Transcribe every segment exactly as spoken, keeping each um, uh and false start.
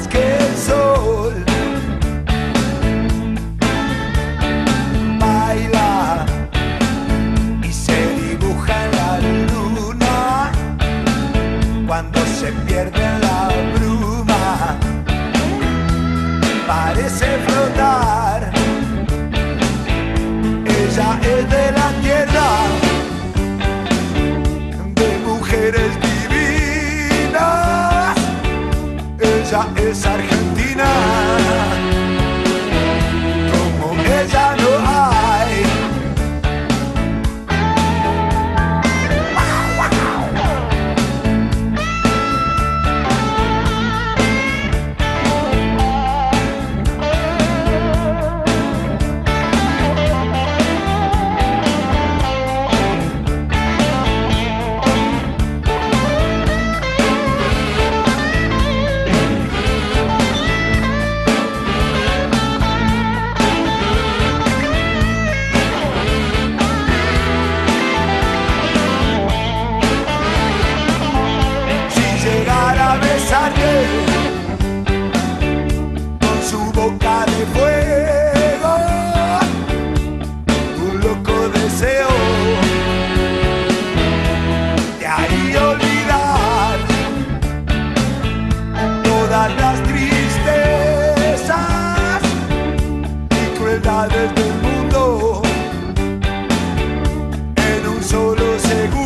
más que el sol. Baila y se dibuja en la luna cuando se pierde en la bruma. Parece flotar. Ella es de la tierra, de mujeres divinas. Ella es argentina, como ella no hay. Con su boca de fuego, un loco deseo de ahí olvidar todas las tristezas y crueldades del mundo en un solo segundo.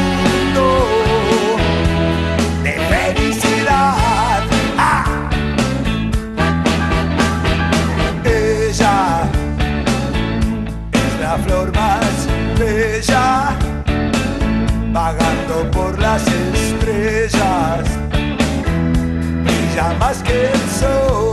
La flor más bella, vagando por las estrellas, brilla más que el sol.